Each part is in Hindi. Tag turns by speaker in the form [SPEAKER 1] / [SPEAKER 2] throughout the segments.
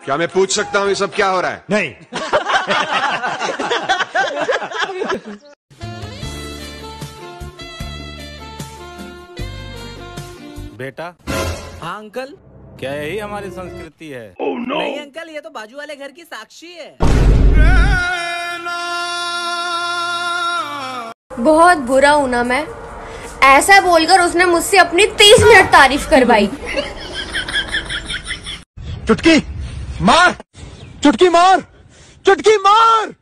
[SPEAKER 1] क्या मैं पूछ सकता हूँ ये सब क्या हो रहा है?
[SPEAKER 2] नहीं।
[SPEAKER 3] बेटा।
[SPEAKER 4] हाँ अंकल।
[SPEAKER 3] क्या यही हमारी संस्कृति है?
[SPEAKER 4] नहीं अंकल, ये तो बाजू वाले घर की साक्षी है।
[SPEAKER 5] बहुत बुरा हूं ना मैं, ऐसा बोलकर उसने मुझसे अपनी 30 मिनट तारीफ करवाई।
[SPEAKER 2] चुटकी मार, चुटकी मार, चुटकी मार।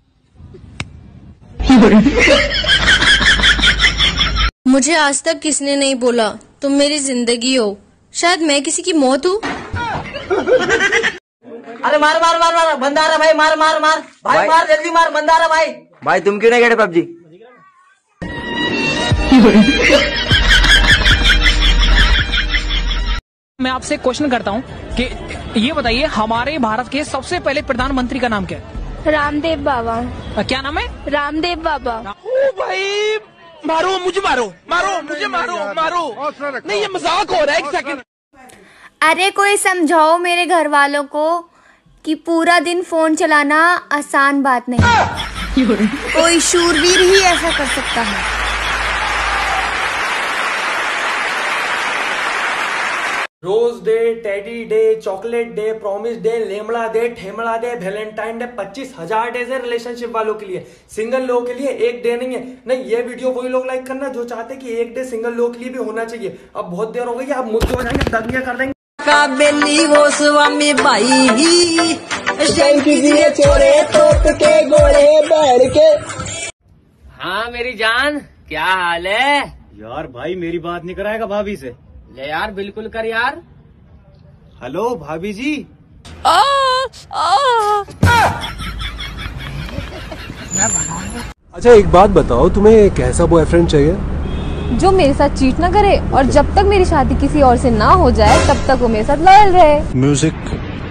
[SPEAKER 5] मुझे आज तक किसने नहीं बोला तुम मेरी जिंदगी हो, शायद मैं किसी की मौत हूँ।
[SPEAKER 4] अरे मार मार मार मार, बंदा आ रहा भाई, मार मार मार भाई, मार जल्दी मार, बंदा आ रहा भाई।
[SPEAKER 6] भाई तुम क्यों नहीं खेले पबजी?
[SPEAKER 7] मैं आपसे क्वेश्चन करता हूँ कि ये बताइए हमारे भारत के सबसे पहले प्रधानमंत्री का नाम क्या है?
[SPEAKER 5] रामदेव बाबा।
[SPEAKER 7] क्या नाम है?
[SPEAKER 5] रामदेव बाबा।
[SPEAKER 7] ओ भाई मारो मुझे, मारो मारो मुझे, मारो मारो। नहीं ये मजाक हो रहा है, एक सेकंड।
[SPEAKER 5] अरे कोई समझाओ मेरे घर वालों को कि पूरा दिन फोन चलाना आसान बात नहीं। कोई शूरवीर ही ऐसा कर सकता है।
[SPEAKER 4] Rose day, teddy day, chocolate day, promise day, लेमड़ा डे, ठेमड़ा डे, वैलेंटाइन डे, 25,000 डेज है रिलेशनशिप वालों के लिए। सिंगल लोगों के लिए एक डे नहीं है। नहीं, ये वीडियो वही लोग लाइक करना जो चाहते कि एक डे सिंगल लोगों के लिए भी होना चाहिए। अब बहुत देर हो गई, अब मुद्दे हो जाएंगे, दंगे कर देंगे।
[SPEAKER 6] बेली वो स्वामी भाई कीजिए छोरे तोप के गोले बैठ के।
[SPEAKER 4] हाँ मेरी जान, क्या हाल है?
[SPEAKER 3] यार भाई मेरी बात नहीं कराएगा भाभी से?
[SPEAKER 4] ले यार, बिल्कुल कर यार।
[SPEAKER 3] हेलो भाभी जी।
[SPEAKER 8] अच्छा एक बात बताओ, तुम्हें कैसा बॉयफ्रेंड चाहिए?
[SPEAKER 5] जो मेरे साथ चीट ना करे और जब तक मेरी शादी किसी और से ना हो जाए तब तक वो मेरे साथ लॉयल रहे।
[SPEAKER 8] म्यूजिक।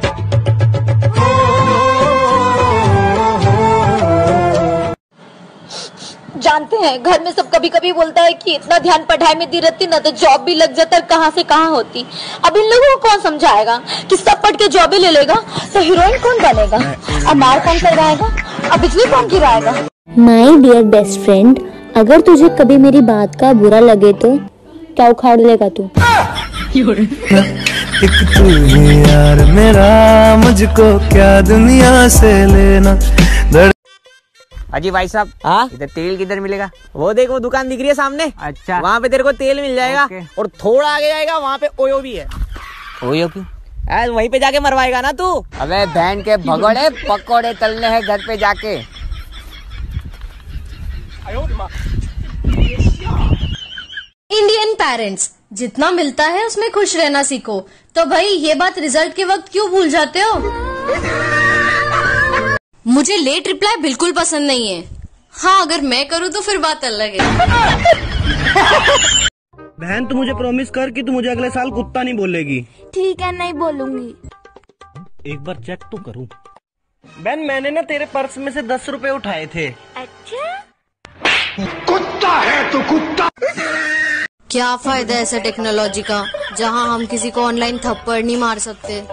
[SPEAKER 5] जानते हैं घर में सब कभी कभी बोलता है कि इतना ध्यान पढ़ाई में दी रहती ना तो जॉब भी लग जाता, कहाँ से कहाँ होती। अब इन लोगों को कौन समझाएगा कि सब पढ़ के जॉब ही ले लेगा तो हीरोइन कौन बनेगा, अब मार कौन करवाएगा, अब बिजली कौन गिराएगा।
[SPEAKER 9] माय डियर बेस्ट फ्रेंड, अगर तुझे कभी मेरी बात का बुरा लगे तो क्या उखाड़ लेगा तू?
[SPEAKER 10] एक तू ही यार मेरा, मुझको क्या दुनिया से लेना।
[SPEAKER 6] अजी भाई साहब, हाँ इधर तेल किधर मिलेगा? वो देखो दुकान दिख रही है सामने। अच्छा, वहाँ पे तेरे को तेल मिल जाएगा। और थोड़ा आगे जाएगा वहाँ पे ओयो भी है। ओयो क्यों? वहीं पे जाके मरवाएगा ना तू। अबे बहन के भगोड़े पकोड़े तलने हैं घर पे जाके।
[SPEAKER 5] इंडियन पेरेंट्स, जितना मिलता है उसमें खुश रहना सीखो। तो भाई ये बात रिजल्ट के वक्त क्यों भूल जाते हो? मुझे लेट रिप्लाई बिल्कुल पसंद नहीं है। हाँ अगर मैं करूँ तो फिर बात अलग है।
[SPEAKER 11] बहन तू मुझे प्रॉमिस कर कि तू मुझे अगले साल कुत्ता नहीं बोलेगी।
[SPEAKER 5] ठीक है, नहीं बोलूंगी।
[SPEAKER 11] एक बार चेक तो करूँ। बहन मैंने ना तेरे पर्स में से 10 रुपए उठाए थे।
[SPEAKER 5] अच्छा,
[SPEAKER 2] कुत्ता है तू कुत्ता।
[SPEAKER 5] क्या फायदा ऐसे टेक्नोलॉजी का जहाँ हम किसी को ऑनलाइन थप्पड़ नहीं मार सकते।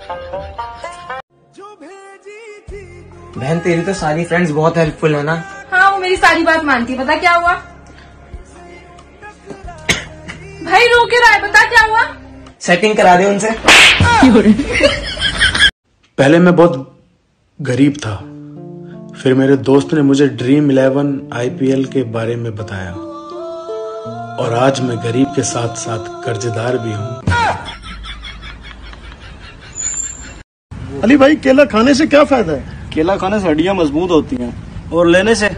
[SPEAKER 6] बहन तेरी तो सारी फ्रेंड्स बहुत हेल्पफुल है ना?
[SPEAKER 12] हाँ वो मेरी सारी बात मानती। पता क्या हुआ भाई? रो के रहा है, बता क्या हुआ?
[SPEAKER 6] सेटिंग करा दे उनसे।
[SPEAKER 8] पहले मैं बहुत गरीब था, फिर मेरे दोस्त ने मुझे ड्रीम 11 IPL के बारे में बताया और आज मैं गरीब के साथ साथ कर्जदार भी हूँ।
[SPEAKER 11] अली भाई केला खाने से क्या फायदा है? केला खाने से हड्डियां मजबूत होती हैं और लेने से।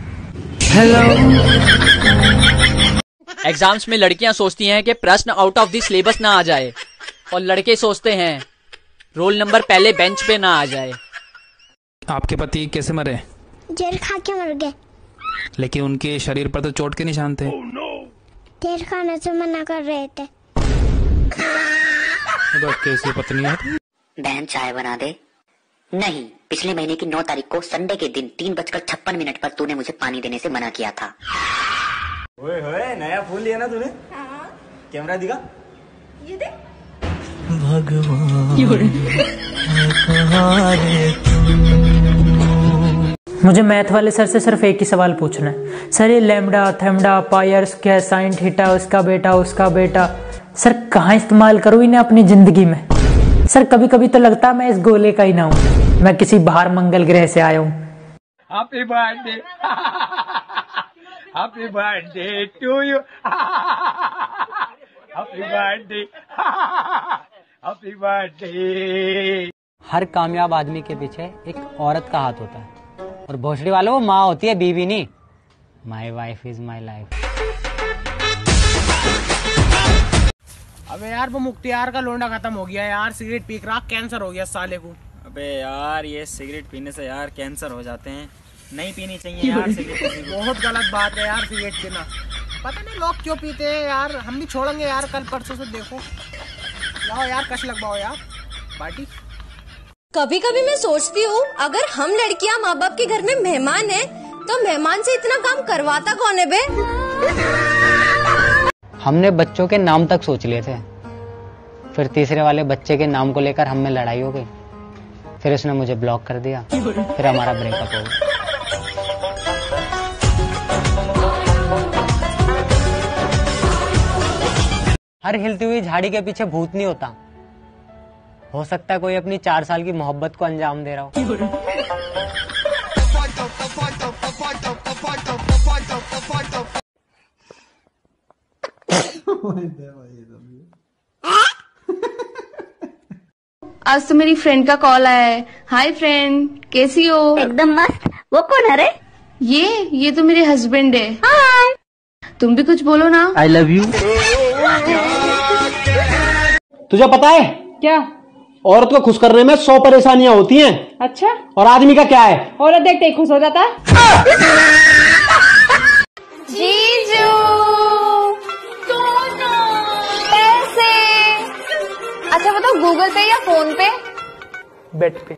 [SPEAKER 7] एग्जाम्स में लड़कियां सोचती हैं कि प्रश्न आउट ऑफ द सिलेबस ना आ जाए और लड़के सोचते हैं रोल नंबर पहले बेंच पे ना आ जाए।
[SPEAKER 13] आपके पति कैसे मरे?
[SPEAKER 9] जहर खा के मर गए।
[SPEAKER 13] लेकिन उनके शरीर पर तो चोट के निशान थे।
[SPEAKER 9] जहर खाने से मना कर रहे थे।
[SPEAKER 13] तो कैसी पत्नी है?
[SPEAKER 14] बहन चाय बना दे। नहीं, पिछले महीने की 9 तारीख को संडे के दिन 3:56 पर तूने मुझे पानी देने से मना किया था।
[SPEAKER 6] ओए होए, नया फोन लिया ना तूने? कैमरा दिखा।
[SPEAKER 9] ये देख।
[SPEAKER 10] भगवान हमारे
[SPEAKER 15] मुझे मैथ वाले सर से सिर्फ एक ही सवाल पूछना है। सर ये लैम्डा, थैम्डा, पायर्स क्या, साइन थीटा, उसका बेटा, सर कहाँ इस्तेमाल करूँ इन्हें अपनी जिंदगी में? सर कभी कभी तो लगता है मैं इस गोले का ही ना हूँ, मैं किसी बाहर मंगल ग्रह से आया हूँ।
[SPEAKER 2] Happy birthday, happy birthday to you, happy birthday, happy birthday.
[SPEAKER 6] हर कामयाब आदमी के पीछे एक औरत का हाथ होता है, और भोसड़ी वालों वो माँ होती है, बीवी नहीं। My wife is my life.
[SPEAKER 16] अबे यार वो मुख्तियार का लोंडा खत्म हो गया यार, सिगरेट पी रहा, कैंसर हो गया साले को।
[SPEAKER 17] अबे यार ये सिगरेट पीने से यार कैंसर हो जाते हैं, नहीं पीनी चाहिए यार सिगरेट।
[SPEAKER 16] बहुत गलत बात है यार सिगरेट पीना, पता नहीं लोग क्यों पीते हैं यार। हम भी छोड़ेंगे यार कल परसों से, देखो लाओ यार कश लगवाओ यार पार्टी।
[SPEAKER 5] कभी कभी मैं सोचती हूँ अगर हम लड़कियाँ माँ बाप के घर में मेहमान हैं, तो मेहमान से इतना काम करवाता कौन है बे?
[SPEAKER 6] हमने बच्चों के नाम तक सोच लिए थे, फिर तीसरे वाले बच्चे के नाम को लेकर हम में लड़ाई हो गई, फिर उसने मुझे ब्लॉक कर दिया, फिर हमारा ब्रेकअप हो गया। हर हिलती हुई झाड़ी के पीछे भूत नहीं होता, हो सकता है कोई अपनी 4 साल की मोहब्बत को अंजाम दे रहा हो।
[SPEAKER 12] आज तो मेरी फ्रेंड का कॉल आया है। हाय फ्रेंड, कैसी हो?
[SPEAKER 5] एकदम मस्त। वो कौन है रे?
[SPEAKER 12] ये तो मेरे हस्बैंड है। हाय। तुम भी कुछ बोलो ना।
[SPEAKER 11] I love you. तुझे पता है
[SPEAKER 12] क्या?
[SPEAKER 11] औरत को खुश करने में 100 परेशानियां होती हैं।
[SPEAKER 12] अच्छा,
[SPEAKER 11] और आदमी का क्या है?
[SPEAKER 12] औरत देखते ही खुश हो जाता। जीजू पैसे। अच्छा बताओ, गूगल पे या फोन पे?
[SPEAKER 16] बेट पे।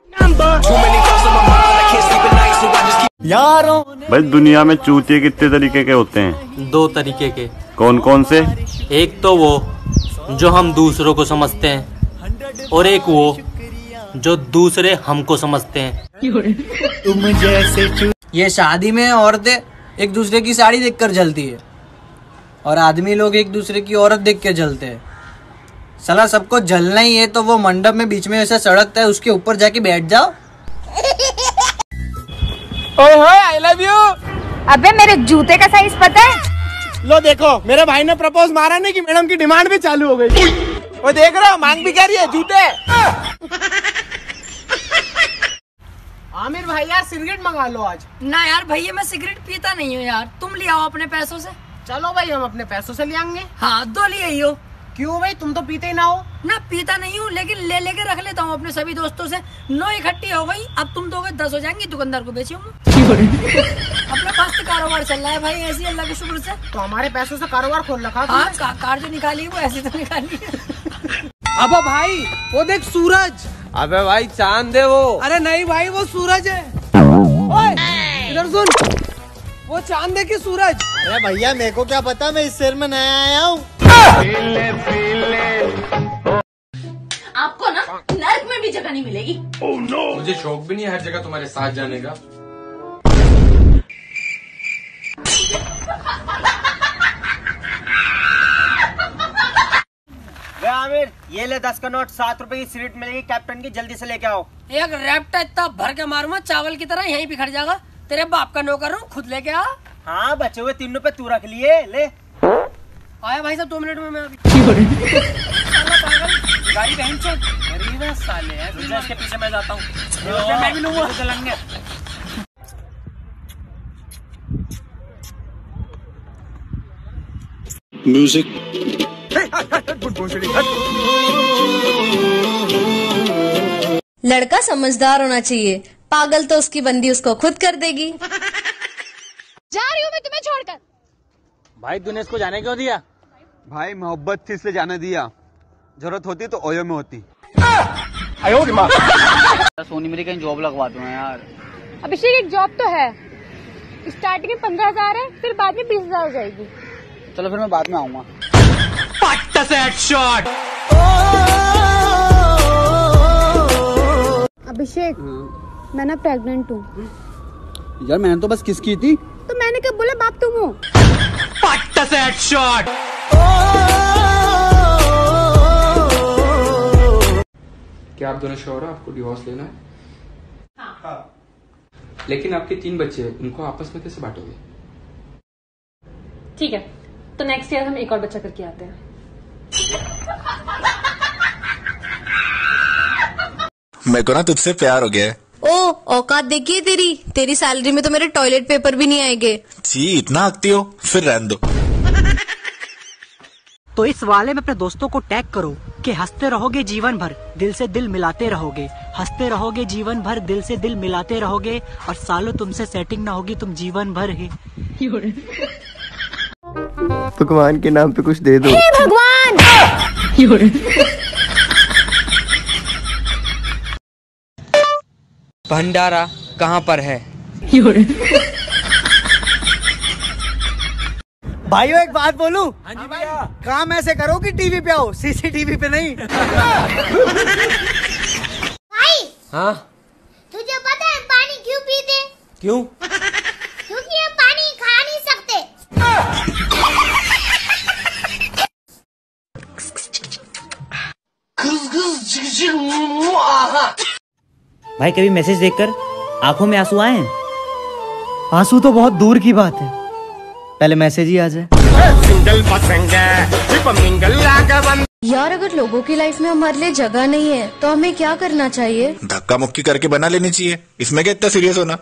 [SPEAKER 11] यारों
[SPEAKER 18] भाई दुनिया में चूतिए कितने तरीके के होते हैं?
[SPEAKER 3] 2 तरीके के।
[SPEAKER 18] कौन कौन से?
[SPEAKER 3] एक तो वो जो हम दूसरों को समझते हैं, और एक वो जो दूसरे हमको समझते हैं।
[SPEAKER 10] तुम जैसे
[SPEAKER 6] ये शादी में औरतें एक दूसरे की साड़ी देखकर जलती है, और आदमी लोग एक दूसरे की औरत देख के जलते हैं। साला सबको जलना ही है तो वो मंडप में बीच में ऐसा सड़क है, उसके ऊपर जाके बैठ जाओ।
[SPEAKER 16] ओए होए आई लव यू।
[SPEAKER 12] अबे मेरे जूते का साइज पता है?
[SPEAKER 16] लो देखो मेरे भाई ने प्रपोज मारा नहीं कि मैडम की डिमांड भी चालू हो गई। वो देख रहे हो, मांग भी कह रही है जूते। आमिर भाई यार सिगरेट मंगा लो आज।
[SPEAKER 19] ना यार भैया मैं सिगरेट पीता नहीं हूँ यार, तुम ले आओ अपने पैसों से।
[SPEAKER 16] चलो भाई हम अपने पैसों से ले आएंगे।
[SPEAKER 19] हाँ 2 ले आई हो।
[SPEAKER 16] क्यों भाई, तुम तो पीते ही ना हो।
[SPEAKER 19] ना पीता नहीं हूँ, लेकिन ले लेके रख लेता हूँ अपने सभी दोस्तों से। 9 इकट्ठी हो गई, अब तुम दोगे 10 हो जाएंगी, दुकानदार को बेचूंगा। अपना मस्त कारोबार चल रहा है भाई, ऐसी अल्लाह के शुक्र से।
[SPEAKER 16] तो हमारे पैसों से कारोबार खोल रखा।
[SPEAKER 19] हाँ कार जो निकाली वो ऐसी तो निकाली।
[SPEAKER 16] अबे भाई वो देख सूरज।
[SPEAKER 1] अबे भाई चांद है वो।
[SPEAKER 16] अरे नहीं भाई वो सूरज है। ओए इधर सुन, वो चांद है कि सूरज?
[SPEAKER 11] अरे भैया मेरे को क्या पता, मैं इस शहर में नया आया हूँ।
[SPEAKER 12] आपको ना नर्क में भी जगह नहीं मिलेगी।
[SPEAKER 1] Oh, no. मुझे शौक भी नहीं है हर जगह तुम्हारे साथ जाने का।
[SPEAKER 6] वे आमिर, ये ले 10 का नोट, 7 रुपए की सिगरेट मिलेगी कैप्टन की, जल्दी से लेके आओ।
[SPEAKER 19] एक रैप्टा इतना भर के मारूंगा चावल की तरह, यहीं बिखर जाएगा। तेरे बाप का नौकर हूँ, खुद लेके आ।
[SPEAKER 6] हाँ बचे हुए 3 रुपए तू रख लिए, ले।
[SPEAKER 19] आया भाई साहब 2 मिनट में मैं अभी। गाड़ी बहन चोट गरीब है साले, इसके पीछे मैं जाता हूँ। मैं भी लूंगा चलेंगे।
[SPEAKER 8] म्यूजिक।
[SPEAKER 5] लड़का समझदार होना चाहिए, पागल तो उसकी बंदी उसको खुद कर देगी।
[SPEAKER 12] जा रही हूँ मैं तुम्हें छोड़कर।
[SPEAKER 3] भाई तूने इसको जाने क्यों दिया?
[SPEAKER 1] भाई मोहब्बत थी इसलिए जाने दिया, जरूरत होती तो ओयो में होती।
[SPEAKER 3] सोनी मेरी कहीं जॉब लगवा दो यार।
[SPEAKER 12] अभिषेक एक जॉब तो है, स्टार्टिंग में 15,000 है, फिर बाद में 20,000 हो जाएगी।
[SPEAKER 3] चलो फिर मैं बाद में आऊंगा।
[SPEAKER 12] अभिषेक मैं ना प्रेग्नेंट हूँ।
[SPEAKER 1] यार मैंने तो बस किस की थी।
[SPEAKER 12] तो मैंने कब बोला बाप तुम हो?
[SPEAKER 20] क्या आप दोनों श्योर हो आपको डिवोर्स लेना है? हाँ। लेकिन आपके 3 बच्चे हैं, उनको आपस में कैसे बांटोगे?
[SPEAKER 21] ठीक है, तो नेक्स्ट ईयर हम एक और बच्चा करके आते हैं।
[SPEAKER 22] मेरे को ना तुझसे प्यार हो गया है।
[SPEAKER 23] ओ औकात देखिए तेरी सैलरी में तो मेरे टॉयलेट पेपर भी नहीं आएंगे।
[SPEAKER 22] जी इतना आती हो, फिर रहने दो।
[SPEAKER 24] तो इस वाले में अपने दोस्तों को टैग करो कि हंसते रहोगे जीवन भर, दिल से दिल मिलाते रहोगे, हंसते रहोगे जीवन भर, दिल से दिल मिलाते रहोगे, और सालों तुमसे सेटिंग ना होगी, तुम जीवन भर ही।
[SPEAKER 25] भगवान के नाम पे कुछ दे दो।
[SPEAKER 23] हे भगवान!
[SPEAKER 6] भंडारा कहाँ पर है?
[SPEAKER 16] भाइयों एक बात बोलूं? हाँ जी भैया। काम ऐसे करो कि टीवी पे आओ, सीसीटीवी पे नहीं।
[SPEAKER 26] भाई
[SPEAKER 6] हाँ
[SPEAKER 26] तुझे पता है पानी क्यों पीते?
[SPEAKER 6] क्यों?
[SPEAKER 26] क्योंकि ये पानी खा नहीं सकते।
[SPEAKER 6] भाई कभी मैसेज देखकर आंखों में आंसू आए हैं?
[SPEAKER 16] आंसू तो बहुत दूर की बात है, पहले मैसेज ही आ जाए।
[SPEAKER 23] यार अगर लोगों की लाइफ में हमारे लिए जगह नहीं है तो हमें क्या करना चाहिए?
[SPEAKER 22] धक्का मुक्की करके बना लेनी चाहिए, इसमें क्या इतना सीरियस होना।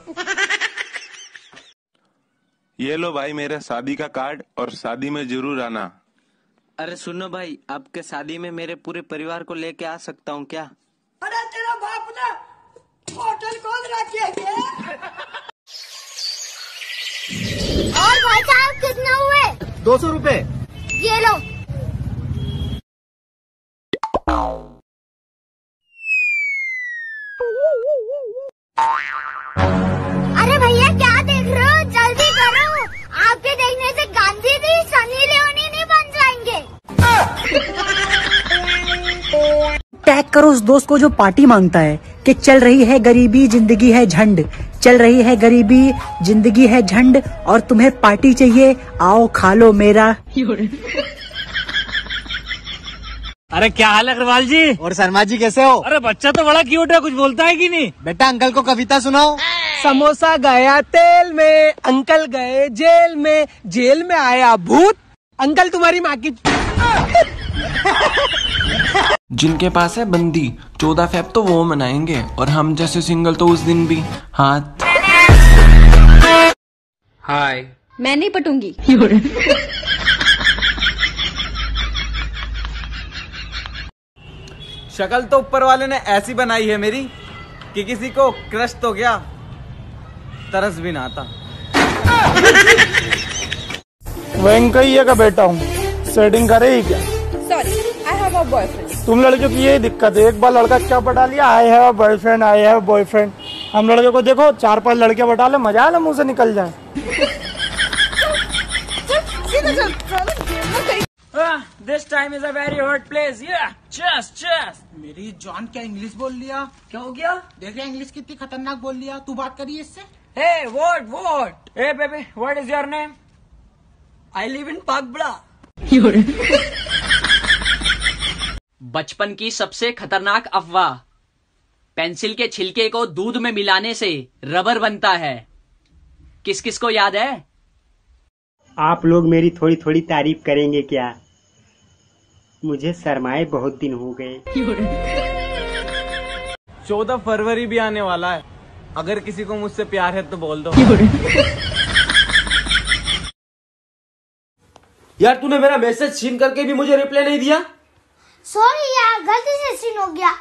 [SPEAKER 27] ये लो भाई मेरा शादी का कार्ड, और शादी में जरूर आना।
[SPEAKER 6] अरे सुनो भाई, आपके शादी में मेरे पूरे परिवार को लेके आ सकता हूँ क्या?
[SPEAKER 19] अरे तेरा बाप ने होटल खोल रखी है।
[SPEAKER 26] और भाई साहब कितने हुए?
[SPEAKER 16] 200 रुपए।
[SPEAKER 26] ये लो। अरे भैया क्या देख रहे हो, जल्दी करो, आपके देखने से गांधी जी सनी लियोनी नहीं बन जाएंगे।
[SPEAKER 24] टैग करो उस दोस्त को जो पार्टी मांगता है कि चल रही है गरीबी जिंदगी है झंड, चल रही है गरीबी जिंदगी है झंड, और तुम्हें पार्टी चाहिए, आओ खा लो मेरा।
[SPEAKER 28] अरे क्या हाल है अग्रवाल जी?
[SPEAKER 16] और शर्मा जी कैसे हो?
[SPEAKER 28] अरे बच्चा तो बड़ा क्यूट है, कुछ बोलता है कि नहीं?
[SPEAKER 16] बेटा अंकल को कविता सुनाओ। समोसा गया तेल में, अंकल गए जेल में, जेल में आया भूत, अंकल तुम्हारी माँ की।
[SPEAKER 29] जिनके पास है बंदी 14 फेब तो वो मनाएंगे, और हम जैसे सिंगल तो उस दिन भी हाथ।
[SPEAKER 6] हाय।
[SPEAKER 23] मैं नहीं पटूंगी।
[SPEAKER 1] शक्ल तो ऊपर वाले ने ऐसी बनाई है मेरी कि किसी को क्रश तो गया, तरस भी ना आता।
[SPEAKER 11] वेंकैया का बेटा हूँ, सेटिंग करे ही क्या?
[SPEAKER 19] Sorry I have a boyfriend.
[SPEAKER 11] तुम लड़कियों की यही दिक्कत है, एक बार लड़का क्या पटा लिया, I have a boyfriend, I have boyfriend. हम लड़के को देखो 4-5 लड़के बटा ले, मजा आला मुंह से निकल जाए।
[SPEAKER 28] This time is a very hot place. Yeah, just.
[SPEAKER 16] मेरी जॉन क्या इंग्लिश बोल लिया?
[SPEAKER 19] क्या हो गया?
[SPEAKER 16] देख रहे इंग्लिश कितनी खतरनाक बोल लिया। तू बात करिए इससे।
[SPEAKER 28] Hey, what? Hey, baby, what is your name? I live in Pagbra.
[SPEAKER 7] बचपन की सबसे खतरनाक अफवाह, पेंसिल के छिलके को दूध में मिलाने से रबर बनता है। किस किस को याद है?
[SPEAKER 30] आप लोग मेरी थोड़ी थोड़ी तारीफ करेंगे क्या? मुझे शर्माए बहुत दिन हो गए।
[SPEAKER 1] 14 फरवरी भी आने वाला है, अगर किसी को मुझसे प्यार है तो बोल दो।
[SPEAKER 6] यार तूने मेरा मैसेज सीन करके भी मुझे रिप्लाई नहीं दिया।
[SPEAKER 26] सॉरी यार, गलती से सीन हो गया।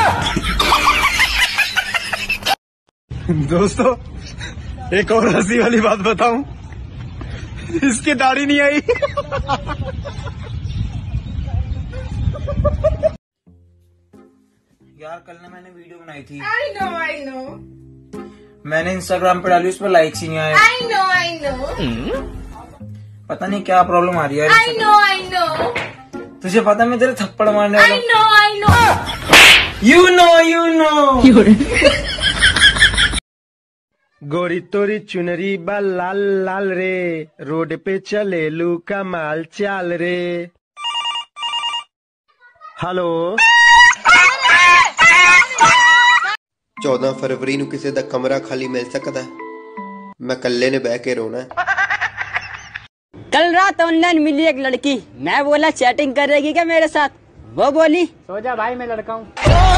[SPEAKER 11] दोस्तों एक और हंसी वाली बात बताऊं, इसकी दाढ़ी नहीं आई।
[SPEAKER 6] यार कल ना मैंने वीडियो बनाई थी।
[SPEAKER 19] I know.
[SPEAKER 6] मैंने इंस्टाग्राम पे डाली, उस पर लाइक्स ही नहीं आए।
[SPEAKER 19] I know.
[SPEAKER 6] पता नहीं क्या प्रॉब्लम आ रही है।
[SPEAKER 19] I know.
[SPEAKER 6] तुझे पता मैं तेरे थप्पड़ मारने वाला।
[SPEAKER 19] I know.
[SPEAKER 2] You know.
[SPEAKER 30] गोरी तोरी चुनरी बा लाल लाल रे, रोड पे चले लू कमाल चाल रे। हेलो
[SPEAKER 25] 14 फरवरी ਨੂੰ ਕਿਸੇ ਦਾ ਕਮਰਾ ਖਾਲੀ ਮਿਲ ਸਕਦਾ है? मैं कल्ले ने बह के रोना है।
[SPEAKER 4] कल रात ऑनलाइन मिली एक लड़की, मैं बोला चैटिंग करेगी क्या मेरे साथ, वो बोली
[SPEAKER 16] सो जा भाई मैं लड़का हूँ।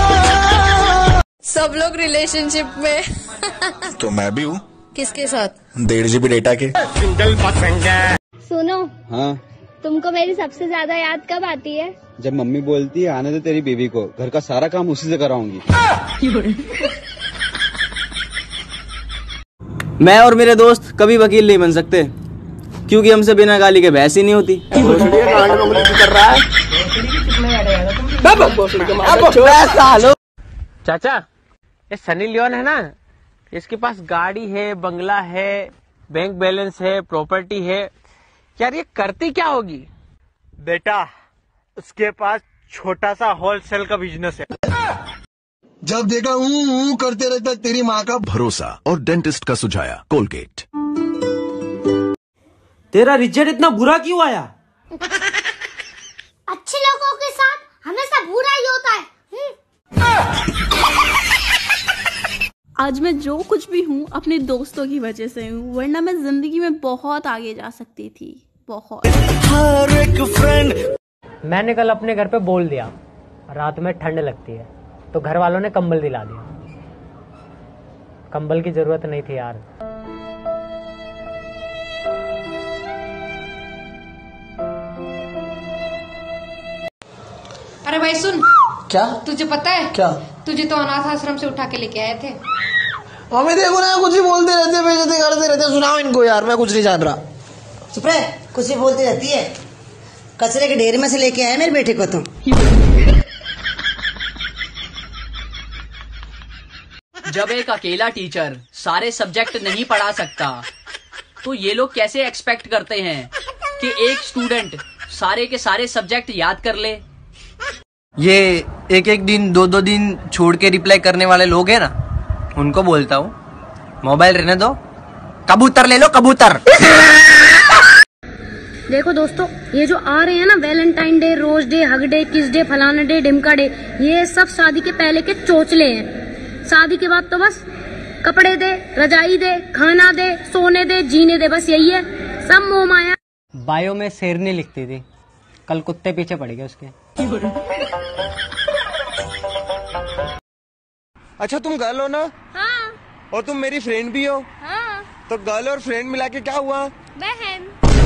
[SPEAKER 23] सब लोग रिलेशनशिप में।
[SPEAKER 22] तो मैं भी हूँ।
[SPEAKER 23] किसके साथ?
[SPEAKER 22] 1.5 GB डेटा के।
[SPEAKER 25] सिंगल पसंद है।
[SPEAKER 26] सुनो,
[SPEAKER 8] हाँ
[SPEAKER 26] तुमको मेरी सबसे ज्यादा याद कब आती है?
[SPEAKER 8] जब मम्मी बोलती है आने दे तेरी बीवी को, घर का सारा काम उसी से कराऊंगी।
[SPEAKER 1] मैं और मेरे दोस्त कभी वकील नहीं बन सकते, क्योंकि हमसे बिना गाली के बहस ही नहीं होती।
[SPEAKER 16] चाचा, ये सनी लियोन है ना, इसके पास गाड़ी है, बंगला है, बैंक बैलेंस है, प्रॉपर्टी है, यार ये करती क्या होगी?
[SPEAKER 30] बेटा उसके पास छोटा सा होलसेल का बिजनेस है।
[SPEAKER 9] जब देखा ऊ करते रहता तेरी माँ का भरोसा और डेंटिस्ट का सुझाया कोलगेट।
[SPEAKER 30] तेरा रिजल्ट इतना बुरा क्यों आया?
[SPEAKER 26] अच्छे लोगों के साथ हमेशा बुरा ही होता है।
[SPEAKER 10] आज मैं जो कुछ भी हूँ अपने दोस्तों की वजह से हूँ, वरना मैं जिंदगी में बहुत आगे जा सकती थी, बहुत।
[SPEAKER 30] हर एक फ्रेंड। मैंने कल अपने घर पे बोल दिया रात में ठंड लगती है, तो घर वालों ने कंबल दिला दिया। कंबल की जरूरत नहीं थी यार।
[SPEAKER 13] अरे भाई सुन।
[SPEAKER 14] क्या?
[SPEAKER 13] तुझे पता है
[SPEAKER 14] क्या?
[SPEAKER 13] तुझे तो अनाथ आश्रम से उठा के लेके आए थे।
[SPEAKER 14] हमें देखो ना, कुछ ही बोलते रहते, बेइज्जती करते रहते। सुनाओ इनको यार, मैं कुछ नहीं जान रहा।
[SPEAKER 15] चुप रहे, कुछ ही बोलती रहती है। कचरे के ढेर में से लेके आए मेरे बेटे को तुम।
[SPEAKER 7] जब एक अकेला टीचर सारे सब्जेक्ट नहीं पढ़ा सकता, तो ये लोग कैसे एक्सपेक्ट करते हैं कि एक स्टूडेंट सारे के सारे सब्जेक्ट याद कर ले?
[SPEAKER 6] ये एक एक दिन 2-2 दिन छोड़ के रिप्लाई करने वाले लोग हैं ना, उनको बोलता हूँ मोबाइल रहने दो, कबूतर ले लो कबूतर।
[SPEAKER 23] देखो दोस्तों, ये जो आ रहे हैं ना valentine day, rose day, hug day, kiss day, फलाना डे, ढिमका डे, ये सब शादी के पहले के चोचले हैं। शादी के बाद तो बस कपड़े दे, रजाई दे, खाना दे, सोने दे, जीने दे, बस यही है। सब मोह माया।
[SPEAKER 16] बायो में शेरनी लिखती थी, कल कुत्ते पीछे पड़ गए उसके।
[SPEAKER 30] अच्छा तुम गर्ल हो ना?
[SPEAKER 26] हाँ।
[SPEAKER 30] और तुम मेरी फ्रेंड भी हो?
[SPEAKER 26] हाँ।
[SPEAKER 30] तो गर्ल और फ्रेंड मिला के क्या हुआ?
[SPEAKER 26] बहन।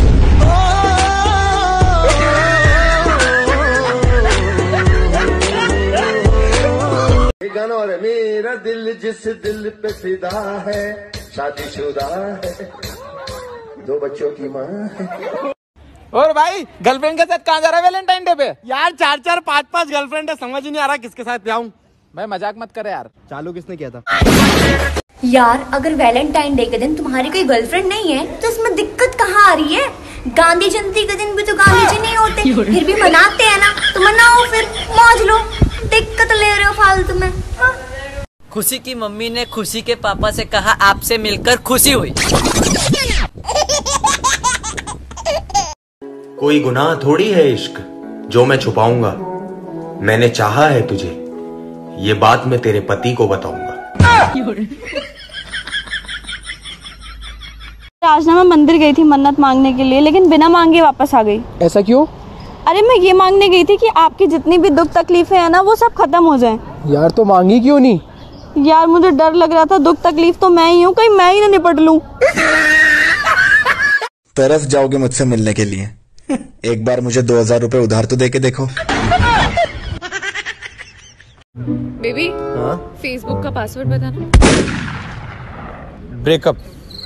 [SPEAKER 9] गाना और मेरा दिल जिस दिल पे फिदा है, शादीशुदा है, 2 बच्चों की माँ है।
[SPEAKER 30] और भाई गर्लफ्रेंड के साथ कहाँ जा रहा है वैलेंटाइन डे पे? यार 4-4, 5-5 गर्लफ्रेंड है, समझ ही नहीं आ रहा किसके साथ जाऊं। भाई मजाक मत करे यार। चालू किसने किया था?
[SPEAKER 23] यार अगर वैलेंटाइन डे के दिन तुम्हारी कोई गर्लफ्रेंड नहीं है तो इसमें दिक्कत कहाँ आ रही है? गांधी जयंती के दिन भी तो गांधी जी नहीं होते, फिर भी मनाते हैं ना, तो मनाओ, फिर मौज लो, दिक्कत ले रहे हो फालतू में।
[SPEAKER 7] खुशी की मम्मी ने खुशी के पापा से कहा आपसे मिलकर खुशी हुई।
[SPEAKER 17] कोई गुनाह थोड़ी है इश्क जो मैं छुपाऊंगा, मैंने चाहा है तुझे, ये बात मैं तेरे पति को बताऊंगा।
[SPEAKER 10] आज ना मैं मंदिर गई थी मन्नत मांगने के लिए, लेकिन बिना मांगे वापस आ गई।
[SPEAKER 16] ऐसा क्यों?
[SPEAKER 10] अरे मैं ये मांगने गई थी कि आपकी जितनी भी दुख तकलीफें हैं ना वो सब खत्म हो जाएं।
[SPEAKER 16] यार तो मांगी क्यों नहीं?
[SPEAKER 10] यार मुझे डर लग रहा था, दुख तकलीफ तो मैं ही हूँ, कहीं मैं ही ना निपट लूं।
[SPEAKER 22] तरस जाओगे मुझसे मिलने के लिए? एक बार मुझे 2000 रुपए उधार तो दे के देखो।
[SPEAKER 21] बेबी, फेसबुक का पासवर्ड बताना।
[SPEAKER 30] ब्रेकअप।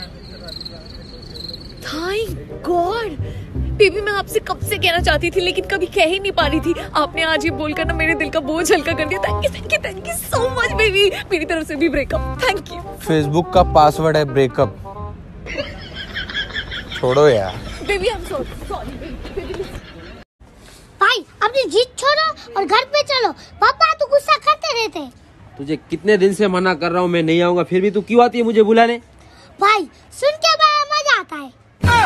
[SPEAKER 21] थैंक गॉड बेबी, मैं आपसे कब से कहना चाहती थी लेकिन कभी कह ही नहीं पा रही थी। आपने आज ही बोलकर ना मेरे दिल का बोझ हल्का कर दिया। Thank you thank you thank you so much baby, मेरी तरफ से भी ब्रेकअप। Thank you.
[SPEAKER 30] फेसबुक का पासवर्ड है ब्रेकअप। छोड़ो यार।
[SPEAKER 21] Baby I am sorry baby.
[SPEAKER 26] भाई अपनी जिद छोड़ो और घर पे चलो। पापा तो गुस्सा करते रहते।
[SPEAKER 16] तुझे कितने दिन से मना कर रहा हूँ मैं नहीं आऊंगा, फिर भी तू क्यों आती है मुझे बुलाने?
[SPEAKER 26] भाई सुन के बड़ा मजा आता है।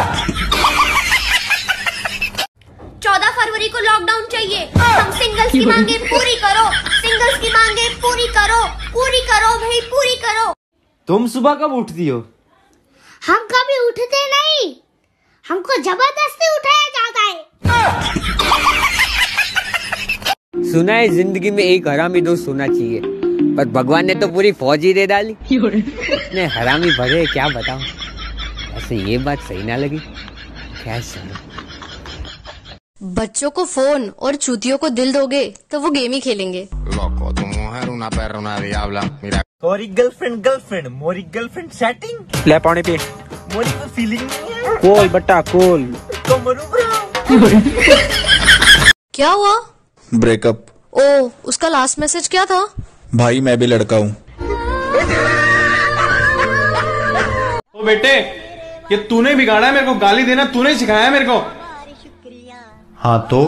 [SPEAKER 23] 14 फरवरी को लॉकडाउन चाहिए। हम सिंगल्स की मांगे पूरी करो, सिंगल्स की मांगे पूरी करो, पूरी करो भाई पूरी करो।
[SPEAKER 16] तुम सुबह कब उठती हो?
[SPEAKER 26] हम कभी उठते नहीं, हमको जबरदस्ती उठाया जाता है।
[SPEAKER 6] सुना है जिंदगी में एक हरामी दोस्त होना चाहिए, पर भगवान ने तो पूरी फौज ही दे डाली। इतने हरामी भरे क्या बताऊं। ऐसे ये बात सही ना लगी, क्या सुनो।
[SPEAKER 23] बच्चों को फोन और चूतियों को दिल दोगे तो वो गेम ही खेलेंगे।
[SPEAKER 1] मोरी गर्लफ्रेंड मोरी गर्लफ्रेंड सेटिंग
[SPEAKER 16] ले पानी पे।
[SPEAKER 1] मोरी को फीलिंग नहीं है।
[SPEAKER 16] कोल बट्टा कोल।
[SPEAKER 23] क्या हुआ?
[SPEAKER 22] ब्रेकअप।
[SPEAKER 23] ओ, उसका लास्ट मैसेज क्या था?
[SPEAKER 22] भाई मैं भी लड़का हूँ।
[SPEAKER 30] ओ बेटे, ये तूने बिगाड़ा है, मेरे को गाली देना तूने सिखाया है मेरे को।
[SPEAKER 9] हाँ तो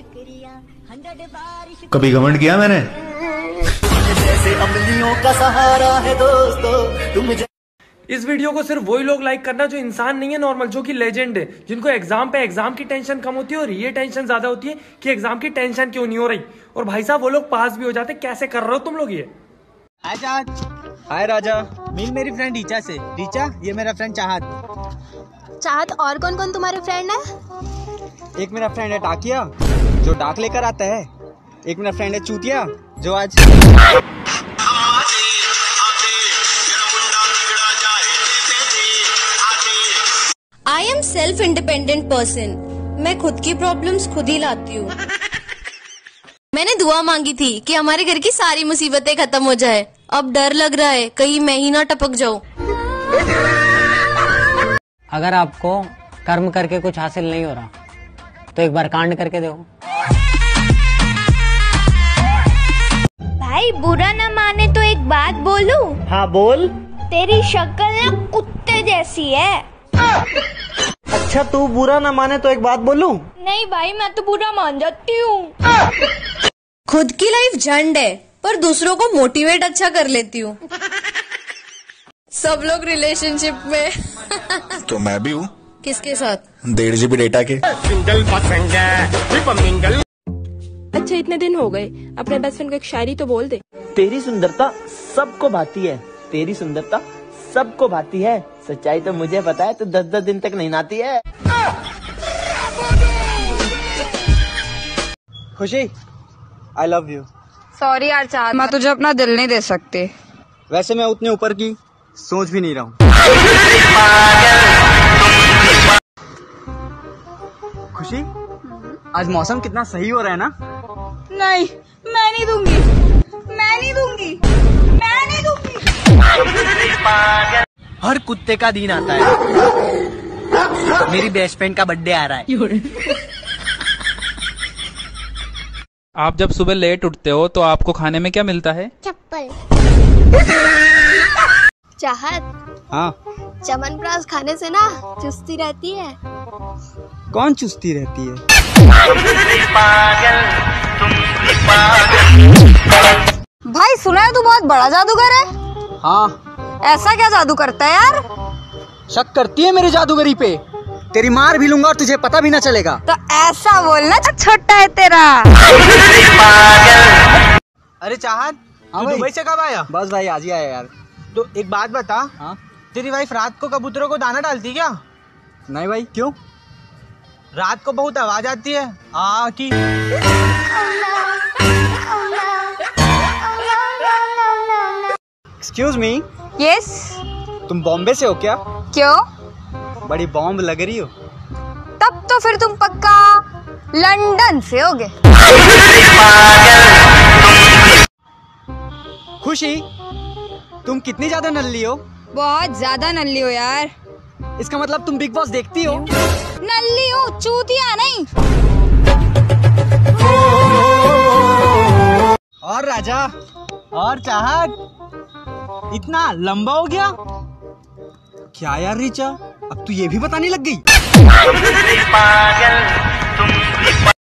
[SPEAKER 9] कभी घमंड किया मैंने?
[SPEAKER 2] जैसे अमलियों का सहारा है दोस्तों तुम।
[SPEAKER 3] इस वीडियो को सिर्फ वही लोग लाइक करना जो इंसान नहीं है नॉर्मल, जो कि लेजेंड है, जिनको एग्जाम पे एग्जाम की टेंशन कम होती है और ये टेंशन ज्यादा होती है कि एग्जाम की टेंशन क्यों नहीं हो रही। और भाई साहब वो लोग पास भी हो जाते, कैसे कर रहे हो तुम लोग ये?
[SPEAKER 1] हाय राजा, मिल मेरी फ्रेंड रीचा से। रीचा, ये मेरा फ्रेंड चाहत।
[SPEAKER 21] चाहत, और कौन कौन तुम्हारे फ्रेंड है?
[SPEAKER 1] एक मेरा फ्रेंड है टाकिया, जो डाक लेकर आता है। एक मेरा फ्रेंड है चूतिया, जो आज
[SPEAKER 23] I am self independent person. मैं खुद की प्रॉब्लम्स खुद ही लाती हूँ। मैंने दुआ मांगी थी कि हमारे घर की सारी मुसीबतें खत्म हो जाए। अब डर लग रहा है कहीं मैं ही ना टपक जाऊं।
[SPEAKER 6] अगर आपको कर्म करके कुछ हासिल नहीं हो रहा तो एक बार कांड करके देखो।
[SPEAKER 26] भाई बुरा न माने तो एक बात बोलूं?
[SPEAKER 1] हाँ बोल।
[SPEAKER 26] तेरी शक्ल ना कुत्ते जैसी है।
[SPEAKER 1] अच्छा तू बुरा न माने तो एक बात बोलूं?
[SPEAKER 26] नहीं भाई, मैं तो बुरा मान जाती हूँ।
[SPEAKER 23] खुद की लाइफ झंड है पर दूसरों को मोटिवेट अच्छा कर लेती हूँ। सब लोग रिलेशनशिप में।
[SPEAKER 22] तो मैं भी हूँ।
[SPEAKER 23] किसके साथ?
[SPEAKER 22] 1.5 GB डेटा के।
[SPEAKER 21] अच्छा इतने दिन हो गए, अपने बेस्ट फ्रेंड को एक शायरी तो बोल दे।
[SPEAKER 1] तेरी सुंदरता सबको भाती है, तेरी सुंदरता सबको भाती है। सच्चाई तो मुझे पता है, तू 10-10 दिन तक नहीं नहाती है। खुशी, आई लव यू।
[SPEAKER 5] सॉरी यार चाहत, मैं तुझे अपना दिल नहीं दे सकती।
[SPEAKER 1] वैसे मैं उतने ऊपर की सोच भी नहीं रहा हूँ। खुशी, आज मौसम कितना सही हो रहा है ना?
[SPEAKER 5] नहीं, मैं नहीं दूंगी, मैं नहीं दूंगी, मैं नहीं दूंगी।
[SPEAKER 1] हर कुत्ते का दिन आता है। मेरी बेस्ट फ्रेंड का बर्थडे आ रहा है।
[SPEAKER 11] आप जब सुबह लेट उठते हो तो आपको खाने में क्या मिलता है?
[SPEAKER 26] चप्पल।
[SPEAKER 21] चाहत,
[SPEAKER 1] हाँ
[SPEAKER 21] च्यवनप्राश खाने से ना चुस्ती रहती है।
[SPEAKER 1] कौन चुस्ती रहती है?
[SPEAKER 5] भाई सुना है तू बहुत बड़ा जादूगर है?
[SPEAKER 1] हाँ।
[SPEAKER 5] ऐसा क्या जादू करता है यार?
[SPEAKER 1] शक करती है मेरी जादूगरी पे? तेरी मार भी लूंगा और तुझे पता भी ना चलेगा।
[SPEAKER 5] तो ऐसा बोलना छोटा है तेरा।
[SPEAKER 1] अरे चाहत, तू दुबई से कब आया? बस भाई आज ही आया यार। तो एक बात बता, हाँ? तेरी वाइफ रात को कबूतरों को दाना डालती क्या? नहीं भाई, क्यों? रात को बहुत आवाज आती है की। Excuse me.
[SPEAKER 5] यस।
[SPEAKER 1] तुम बॉम्बे से हो क्या?
[SPEAKER 5] क्यों?
[SPEAKER 1] बड़ी बॉम्ब लग रही हो।
[SPEAKER 5] तब तो फिर तुम पक्का लंदन से होगे।
[SPEAKER 1] खुशी, तुम कितनी ज्यादा नल्ली हो?
[SPEAKER 5] बहुत ज्यादा नल्ली हो यार।
[SPEAKER 1] इसका मतलब तुम बिग बॉस देखती हो?
[SPEAKER 5] नल्ली हूँ, चूतिया नहीं।
[SPEAKER 1] और राजा और चाहत, इतना लंबा हो गया क्या यार रीचा? अब तू ये भी बताने लग गई।